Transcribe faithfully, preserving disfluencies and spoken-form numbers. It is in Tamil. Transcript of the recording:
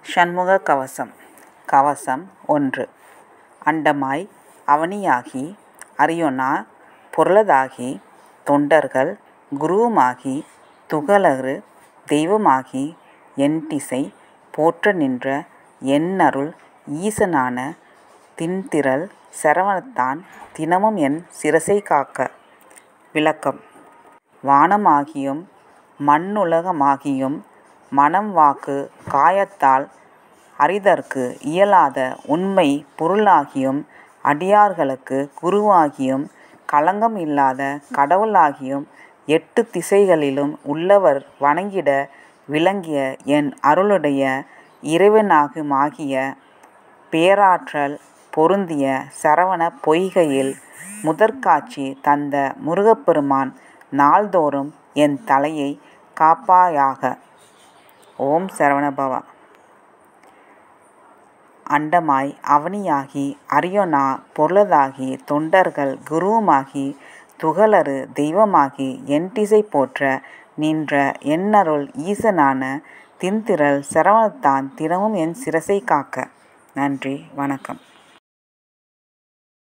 சண்முக கவசம். கவசம் ஒன்று. அண்டமாய் அவனியாகி அரியோனா பொருளதாகி தொண்டர்கள் குருவுமாகி துகளறு தெய்வமாகி எண்டிசை போற்ற நின்ற என்னருள் ஈசனான திண்திறல் சரவணத்தான் தினமும் என் சிரசை காக்க. விளக்கம். வானமாகியும் மண்ணுலகமாகியும் மனம் வாக்கு காயத்தால் அறிதற்கு இயலாத உண்மை பொருளாகியும் அடியார்களுக்கு குருவாகியும் களங்கம் இல்லாத கடவுளாகியும் எட்டு திசைகளிலும் உள்ளவர் வணங்கிட விளங்கிய என் அருளுடைய இறைவனாகுமாகிய பேராற்றல் பொருந்திய சரவண பொய்கையில் முதற்காட்சி தந்த முருகப்பெருமான் நாள்தோறும் என் தலையை காப்பாயாக. ஓம் சரவணபவா. அண்டமாய் அவனியாகி அரியோனா பொருளதாகி தொண்டர்கள் குருவுமாகி துகளறு தெய்வமாகி எண்டிசை போற்ற நின்ற என்னருள் ஈசனான திண்திறல் சரவணத்தான் தினமும் என் சிரசை காக்க. நன்றி, வணக்கம்.